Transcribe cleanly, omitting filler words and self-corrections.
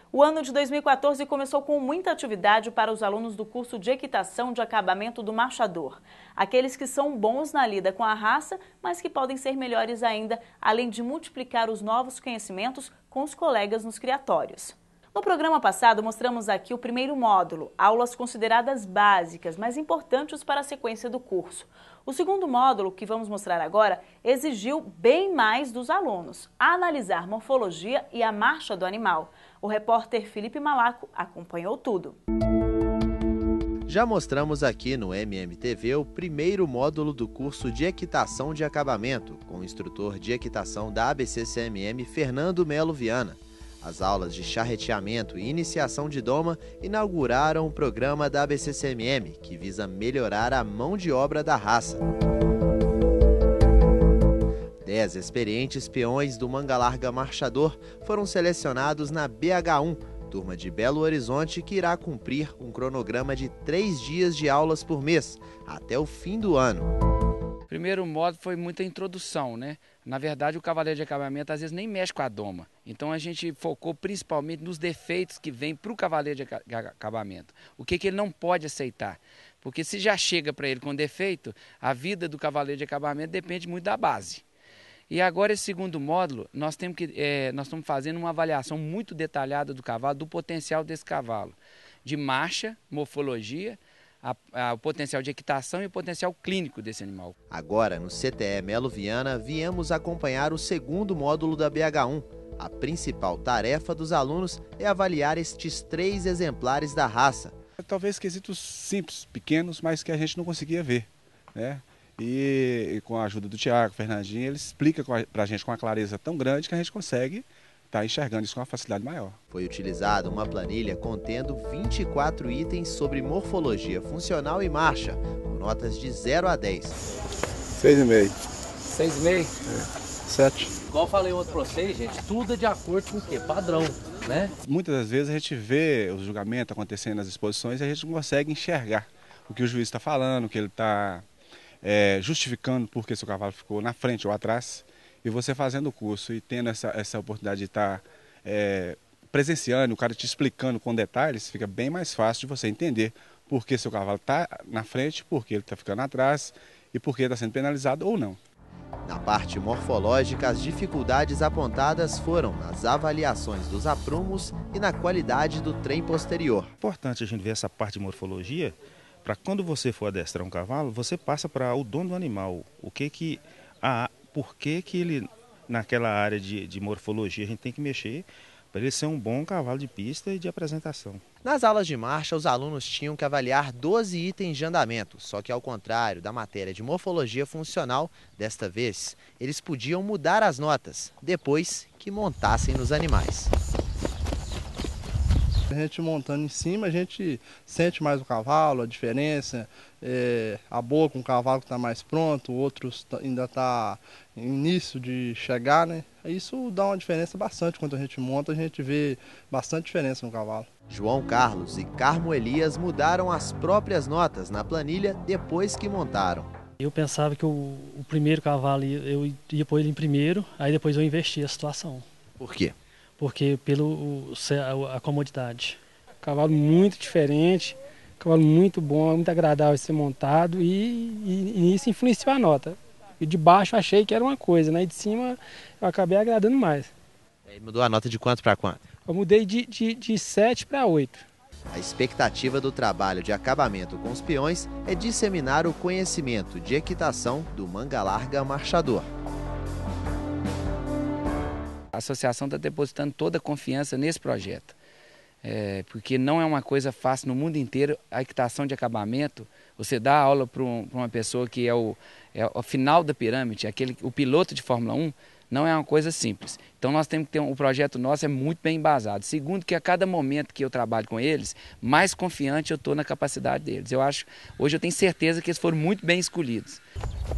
O ano de 2014 começou com muita atividade para os alunos do curso de equitação de acabamento do marchador. Aqueles que são bons na lida com a raça, mas que podem ser melhores ainda, além de multiplicar os novos conhecimentos com os colegas nos criatórios. No programa passado, mostramos aqui o primeiro módulo, aulas consideradas básicas, mas importantes para a sequência do curso. O segundo módulo, que vamos mostrar agora, exigiu bem mais dos alunos, analisar morfologia e a marcha do animal. O repórter Felipe Malaco acompanhou tudo. Já mostramos aqui no MMTV o primeiro módulo do curso de equitação de acabamento, com o instrutor de equitação da ABCCMM, Fernando Melo Viana. As aulas de charreteamento e iniciação de doma inauguraram o programa da ABCCMM, que visa melhorar a mão de obra da raça. 10 experientes peões do Manga Larga Marchador foram selecionados na BH1, turma de Belo Horizonte, que irá cumprir um cronograma de 3 dias de aulas por mês, até o fim do ano. O primeiro módulo foi muita introdução, né? Na verdade, o cavaleiro de acabamento às vezes nem mexe com a doma. Então a gente focou principalmente nos defeitos que vêm para o cavaleiro de acabamento. O que ele não pode aceitar. Porque se já chega para ele com defeito, a vida do cavaleiro de acabamento depende muito da base. E agora, esse segundo módulo, nós estamos fazendo uma avaliação muito detalhada do cavalo, do potencial desse cavalo. De marcha, morfologia, o potencial de equitação e o potencial clínico desse animal. Agora, no CTE Melo Viana, viemos acompanhar o segundo módulo da BH1. A principal tarefa dos alunos é avaliar estes 3 exemplares da raça. Talvez quesitos simples, pequenos, mas que a gente não conseguia ver, né? E com a ajuda do Tiago, Fernandinho, ele explica para a gente com uma clareza tão grande que a gente consegue estar enxergando isso com uma facilidade maior. Foi utilizada uma planilha contendo 24 itens sobre morfologia funcional e marcha, com notas de 0 a 10. 6,5. 6,5? 7. Igual eu falei outro para vocês, gente, tudo é de acordo com o quê? Padrão, né? Muitas das vezes a gente vê o julgamento acontecendo nas exposições e a gente não consegue enxergar o que o juiz está falando, o que ele está justificando porque seu cavalo ficou na frente ou atrás. E você fazendo o curso e tendo essa oportunidade de estar presenciando, o cara te explicando com detalhes, fica bem mais fácil de você entender por que seu cavalo está na frente, por que ele está ficando atrás e por que está sendo penalizado ou não. Na parte morfológica, as dificuldades apontadas foram nas avaliações dos aprumos e na qualidade do trem posterior. É importante a gente ver essa parte de morfologia, para quando você for adestrar um cavalo, você passa para o dono do animal, por que ele, naquela área de morfologia, a gente tem que mexer para ele ser um bom cavalo de pista e de apresentação. Nas aulas de marcha, os alunos tinham que avaliar 12 itens de andamento, só que ao contrário da matéria de morfologia funcional, desta vez, eles podiam mudar as notas, depois que montassem nos animais. A gente montando em cima, a gente sente mais o cavalo, a diferença, a boa com o cavalo que está mais pronto, o outro ainda está em início de chegar, né? Isso dá uma diferença bastante quando a gente monta, a gente vê bastante diferença no cavalo. João Carlos e Carmo Elias mudaram as próprias notas na planilha depois que montaram. Eu pensava que o primeiro cavalo eu ia pôr ele em primeiro, aí depois eu investi a situação. Por quê? Porque a comodidade. Cavalo muito diferente, cavalo muito bom, muito agradável de ser montado e isso influenciou a nota. E de baixo eu achei que era uma coisa, né? E de cima eu acabei agradando mais. E mudou a nota de quanto para quanto? Eu mudei de 7 para 8. A expectativa do trabalho de acabamento com os peões é disseminar o conhecimento de equitação do Manga Larga Marchador. A associação está depositando toda a confiança nesse projeto, porque não é uma coisa fácil no mundo inteiro a equitação de acabamento. Você dá aula para uma pessoa que é o final da pirâmide, o piloto de Fórmula 1, não é uma coisa simples. Então nós temos que ter o projeto nosso é muito bem embasado. Segundo, que a cada momento que eu trabalho com eles, mais confiante eu estou na capacidade deles. Hoje eu tenho certeza que eles foram muito bem escolhidos.